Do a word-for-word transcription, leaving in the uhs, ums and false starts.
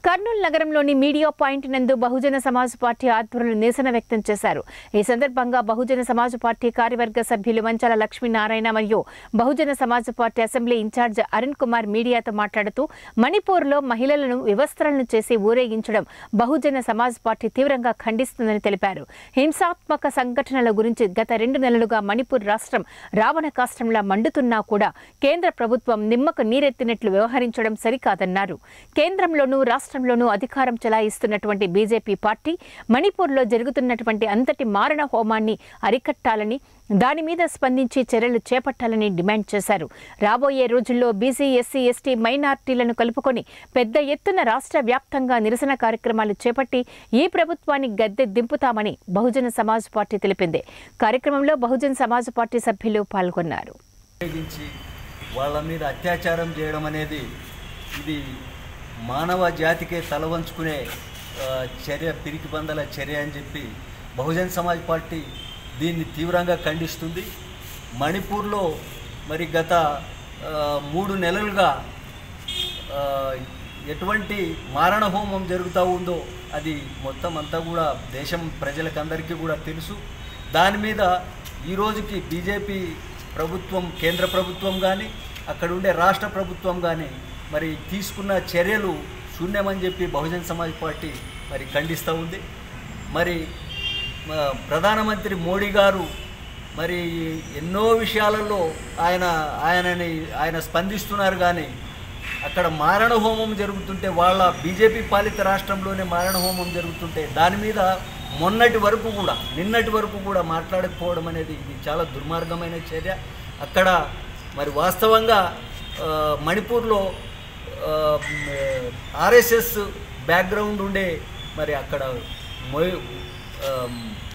కర్నూలు నగరంలోని media point నందు బహుజన Samaj party ఆధ్వర్యంలో నిరసన వ్యక్తం చేశారు. ఈ సందర్భంగా బహుజన సమాజ్ పార్టీ కార్యవర్గ సభ్యులు మంచాల లక్ష్మీనారాయణ మరియు Bahujan Samaj Party assembly incharge Arun Kumar మీడియాతో మాట్లాడుతూ మణిపూర్లో మహిళలను వివస్త్రలను చేసి ఊరేగించడం బహుజన సమాజ్ పార్టీ తీవ్రంగా ఖండిస్తుందని తెలిపారు. హింసాత్మక సంఘటనల గురించి గత రెండు నెలలుగా మణిపూర్ రాష్ట్రం రావణ కాష్టంలా మండుతున్నా కూడా కేంద్ర ప్రభుత్వం నిమ్మకు నీరెత్తినట్లు వ్యవహరించడం సరికాదన్నారు. కేంద్రంలోనూ రాష్ట్రంలోనూ అధికారం చెలాయిస్తున్నటువంటి బీజేపీ పార్టీ మణిపూర్లో జరుగుతున్నటువంటి అంతటి మారణ హోమాన్ని అరికట్టాలని, దాని మీద స్పందించి చర్యలు చేపట్టాలని డిమాండ్ చేశారు. రాబోయే రోజుల్లో బీసీ, ఎస్సీ, ఎస్టీ, మైనార్టీలను కలుపుకొని పెద్ద ఎత్తున రాష్ట్ర వ్యాప్తంగా నిరసన కార్యక్రమాలు చేపట్టి ఈ ప్రభుత్వాన్ని గద్దె దింపుతామని బహుజన సమాజ్ పార్టీ తెలిపింది. కార్యక్రమంలో బహుజన సమాజ్ పార్టీ సభ్యులు పాల్గొన్నారు. వాళ్ళ మీద అత్యాచారం చేయడం అనేది ఇది మానవ జాతికే తలవంచుకునే చర్య, పిరికిబందల చర్య అని చెప్పి బహుజన్ సమాజ్ పార్టీ దీన్ని తీవ్రంగా ఖండిస్తుంది. మణిపూర్లో మరి గత మూడు నెలలుగా ఎటువంటి మారణ హోమం జరుగుతూ ఉందో అది మొత్తం అంతా కూడా దేశం ప్రజలకందరికీ కూడా తెలుసు. దాని మీద ఈరోజుకి బీజేపీ ప్రభుత్వం, కేంద్ర ప్రభుత్వం కానీ అక్కడ ఉండే రాష్ట్ర ప్రభుత్వం కానీ మరి తీసుకున్న చర్యలు శూన్యమని చెప్పి బహుజన్ సమాజ్ పార్టీ మరి ఖండిస్తూ ఉంది. మరి ప్రధానమంత్రి మోడీ గారు మరి ఎన్నో విషయాలలో ఆయన ఆయనని ఆయన స్పందిస్తున్నారు. కానీ అక్కడ మారణ హోమం జరుగుతుంటే, వాళ్ళ బీజేపీ పాలిత రాష్ట్రంలోనే మారణ హోమం జరుగుతుంటే దాని మీద మొన్నటి వరకు కూడా నిన్నటి వరకు కూడా మాట్లాడకపోవడం అనేది ఇది చాలా దుర్మార్గమైన చర్య. అక్కడ మరి వాస్తవంగా మణిపూర్లో ఆర్ఎస్ఎస్ బ్యాక్గ్రౌండ్ ఉండే మరి అక్కడ